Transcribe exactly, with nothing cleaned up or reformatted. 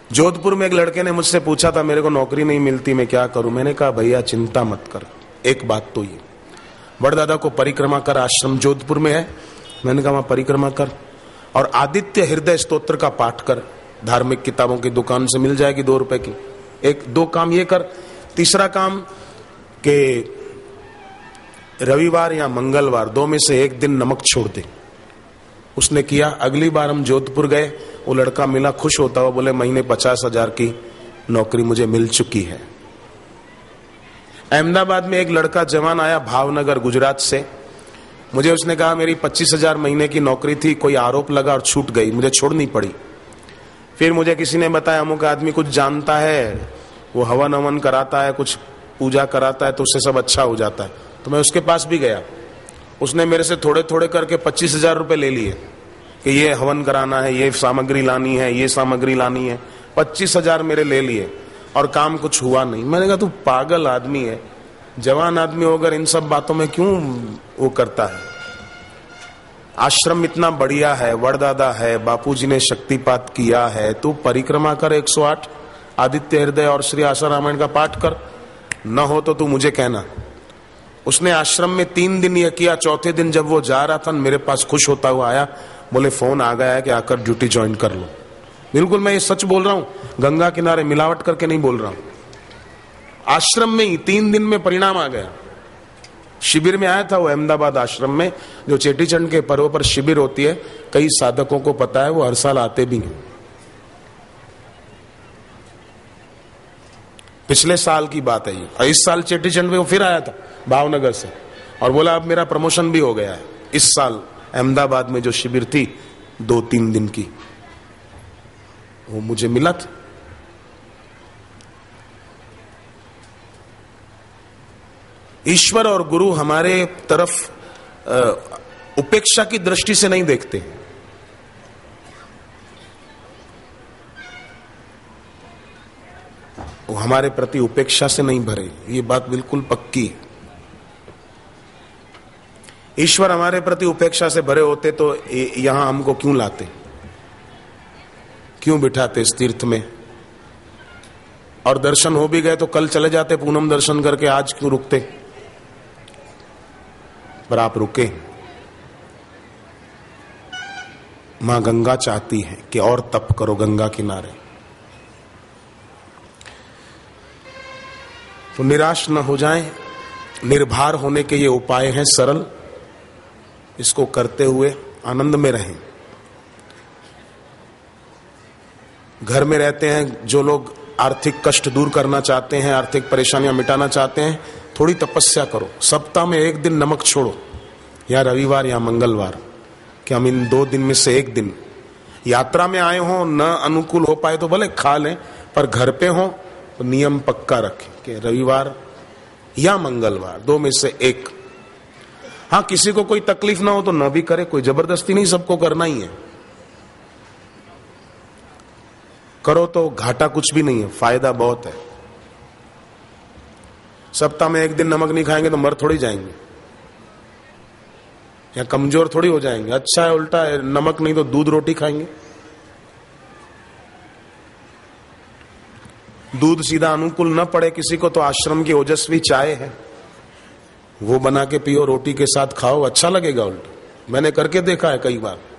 जोधपुर में एक लड़के ने मुझसे पूछा था, मेरे को नौकरी नहीं मिलती, मैं क्या करूं। मैंने कहा भैया चिंता मत कर, एक बात तो ये, बड़दादा को परिक्रमा कर, आश्रम जोधपुर में है। मैंने कहा वहां परिक्रमा कर और आदित्य हृदय स्तोत्र का पाठ कर, धार्मिक किताबों की दुकान से मिल जाएगी दो रुपए की। एक दो काम ये कर। तीसरा काम के रविवार या मंगलवार दो में से एक दिन नमक छोड़ दे। उसने किया। अगली बार हम जोधपुर गए, वो लड़का मिला, खुश होता हुआ बोले महीने पचास हजार की नौकरी मुझे मिल चुकी है। अहमदाबाद में एक लड़का जवान आया भावनगर गुजरात से, मुझे उसने कहा मेरी पच्चीस हजार महीने की नौकरी थी, कोई आरोप लगा और छूट गई, मुझे छोड़नी पड़ी। फिर मुझे किसी ने बताया अमुक आदमी कुछ जानता है, वो हवन हवन कराता है, कुछ पूजा कराता है, तो उससे सब अच्छा हो जाता है। तो मैं उसके पास भी गया। उसने मेरे से थोड़े थोड़े करके पच्चीस हजार रुपये ले लिए कि ये हवन कराना है, ये सामग्री लानी है, ये सामग्री लानी है। पच्चीस हजार मेरे ले लिए और काम कुछ हुआ नहीं। मैंने कहा तू पागल आदमी है, जवान आदमी होकर इन सब बातों में क्यों वो करता है। आश्रम इतना बढ़िया है, वड़दादा है, बापूजी ने शक्तिपात किया है, तू परिक्रमा कर एक सौ आठ, आदित्य हृदय और श्री आशा रामायण का पाठ कर, न हो तो तू मुझे कहना। उसने आश्रम में तीन दिन यह किया। चौथे दिन जब वो जा रहा था मेरे पास खुश होता हुआ आया, बोले फोन आ गया है कि आकर ड्यूटी ज्वाइन कर लो। बिल्कुल मैं ये सच बोल रहा हूं, गंगा किनारे मिलावट करके नहीं बोल रहा हूं। आश्रम में ही तीन दिन में परिणाम आ गया। शिविर में आया था वो अहमदाबाद आश्रम में, जो चेटीचंड के पर्व पर शिविर होती है, कई साधकों को पता है, वो हर साल आते भी हैं। पिछले साल की बात है ये। इस साल चेटीचंड में वो फिर आया था भावनगर से और बोला अब मेरा प्रमोशन भी हो गया है। इस साल अहमदाबाद में जो शिविर थी दो तीन दिन की, वो मुझे मिला था। ईश्वर और गुरु हमारे तरफ उपेक्षा की दृष्टि से नहीं देखते। वो हमारे प्रति उपेक्षा से नहीं भरे, ये बात बिल्कुल पक्की है। ईश्वर हमारे प्रति उपेक्षा से भरे होते तो यहां हमको क्यों लाते, क्यों बिठाते इस तीर्थ में। और दर्शन हो भी गए तो कल चले जाते पूनम दर्शन करके, आज क्यों रुकते। पर आप रुके। मां गंगा चाहती है कि और तप करो गंगा किनारे। तो निराश न हो जाएं, निर्भर होने के ये उपाय हैं सरल, इसको करते हुए आनंद में रहें। घर में रहते हैं जो लोग आर्थिक कष्ट दूर करना चाहते हैं, आर्थिक परेशानियां मिटाना चाहते हैं, थोड़ी तपस्या करो। सप्ताह में एक दिन नमक छोड़ो, या रविवार या मंगलवार, कि हम इन दो दिन में से एक दिन यात्रा में आए हों, न अनुकूल हो पाए तो भले खा लें, पर घर पे हो तो नियम पक्का रखें कि रविवार या मंगलवार दो में से एक। हाँ, किसी को कोई तकलीफ ना हो तो न भी करे, कोई जबरदस्ती नहीं, सबको करना ही है। करो तो घाटा कुछ भी नहीं है, फायदा बहुत है। सप्ताह में एक दिन नमक नहीं खाएंगे तो मर थोड़ी जाएंगे या कमजोर थोड़ी हो जाएंगे। अच्छा है, उल्टा है, नमक नहीं तो दूध रोटी खाएंगे। दूध सीधा अनुकूल न पड़े किसी को तो आश्रम की ओजस्वी चाय है, वो बना के पियो, रोटी के साथ खाओ, अच्छा लगेगा। उल्टा मैंने करके देखा है कई बार।